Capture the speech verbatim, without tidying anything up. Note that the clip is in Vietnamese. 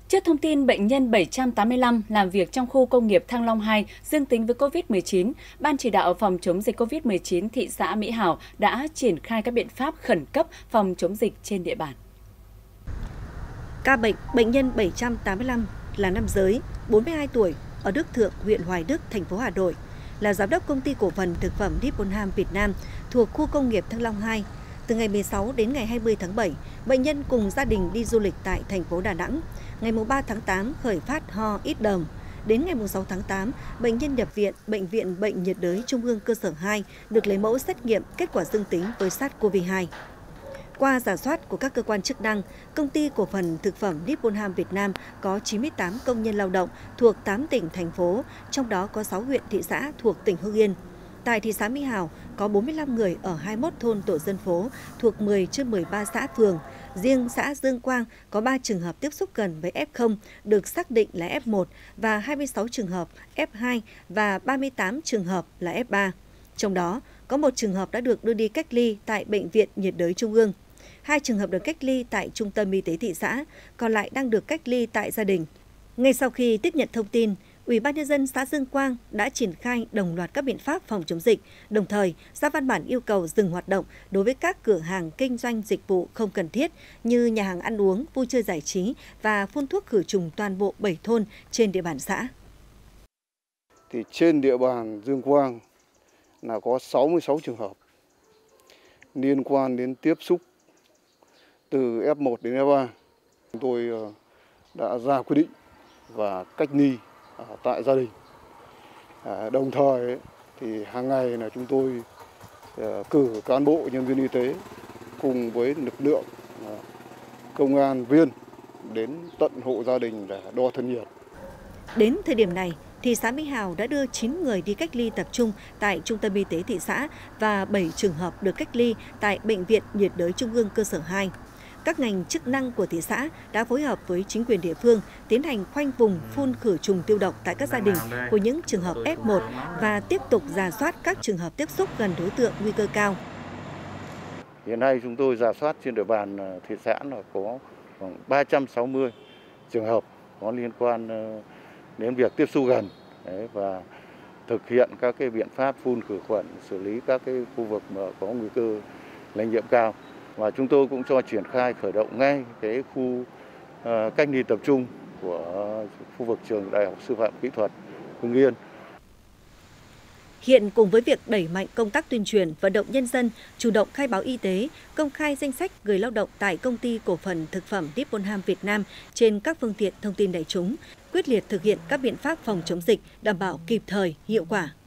Trước thông tin bệnh nhân bảy trăm tám mươi lăm làm việc trong khu công nghiệp Thăng Long hai dương tính với covid mười chín, Ban chỉ đạo phòng chống dịch covid mười chín thị xã Mỹ Hào đã triển khai các biện pháp khẩn cấp phòng chống dịch trên địa bàn. Ca bệnh bệnh nhân bảy trăm tám mươi lăm là nam giới, bốn mươi hai tuổi, ở Đức Thượng, huyện Hoài Đức, thành phố Hà Nội, là giám đốc công ty cổ phần thực phẩm Nipponham Việt Nam thuộc khu công nghiệp Thăng Long hai. Từ ngày mười sáu đến ngày hai mươi tháng bảy, bệnh nhân cùng gia đình đi du lịch tại thành phố Đà Nẵng. Ngày ba tháng tám khởi phát ho ít đờm. Đến ngày sáu tháng tám, bệnh nhân nhập viện Bệnh viện Bệnh nhiệt đới Trung ương cơ sở hai được lấy mẫu xét nghiệm kết quả dương tính với SARS-xê o vê hai. Qua rà soát của các cơ quan chức năng, công ty cổ phần thực phẩm Nipponham Việt Nam có chín mươi tám công nhân lao động thuộc tám tỉnh, thành phố, trong đó có sáu huyện, thị xã thuộc tỉnh Hưng Yên. Tại thị xã Mỹ Hào có bốn mươi lăm người ở hai mươi mốt thôn tổ dân phố thuộc mười trên mười ba xã phường. Riêng xã Dương Quang có ba trường hợp tiếp xúc gần với ép không được xác định là ép một và hai mươi sáu trường hợp ép hai và ba mươi tám trường hợp là ép ba. Trong đó có một trường hợp đã được đưa đi cách ly tại Bệnh viện nhiệt đới Trung ương. Hai trường hợp được cách ly tại Trung tâm Y tế thị xã, còn lại đang được cách ly tại gia đình. Ngay sau khi tiếp nhận thông tin, Ủy ban nhân dân xã Dương Quang đã triển khai đồng loạt các biện pháp phòng chống dịch, đồng thời ra văn bản yêu cầu dừng hoạt động đối với các cửa hàng kinh doanh dịch vụ không cần thiết như nhà hàng ăn uống, vui chơi giải trí và phun thuốc khử trùng toàn bộ bảy thôn trên địa bàn xã. Thì trên địa bàn Dương Quang là có sáu mươi sáu trường hợp liên quan đến tiếp xúc từ ép một đến ép ba. Chúng tôi đã ra quyết định và cách ly tại gia đình. À, đồng thời thì hàng ngày là chúng tôi cử cán bộ nhân viên y tế cùng với lực lượng công an viên đến tận hộ gia đình để đo thân nhiệt. Đến thời điểm này, thị xã Mỹ Hào đã đưa chín người đi cách ly tập trung tại Trung tâm Y tế thị xã và bảy trường hợp được cách ly tại Bệnh viện nhiệt đới Trung ương cơ sở hai. Các ngành chức năng của thị xã đã phối hợp với chính quyền địa phương tiến hành khoanh vùng phun khử trùng tiêu độc tại các gia đình của những trường hợp ép một và tiếp tục rà soát các trường hợp tiếp xúc gần đối tượng nguy cơ cao. Hiện nay chúng tôi rà soát trên địa bàn thị xã là có khoảng ba trăm sáu mươi trường hợp có liên quan đến việc tiếp xúc gần và thực hiện các cái biện pháp phun khử khuẩn, xử lý các cái khu vực mà có nguy cơ lây nhiễm cao. Và chúng tôi cũng cho triển khai khởi động ngay cái khu uh, cách ly tập trung của khu vực trường Đại học Sư phạm Kỹ thuật Hưng Yên. Hiện cùng với việc đẩy mạnh công tác tuyên truyền, vận động nhân dân chủ động khai báo y tế, công khai danh sách người lao động tại công ty cổ phần thực phẩm Nipponham Việt Nam trên các phương tiện thông tin đại chúng, quyết liệt thực hiện các biện pháp phòng chống dịch đảm bảo kịp thời, hiệu quả.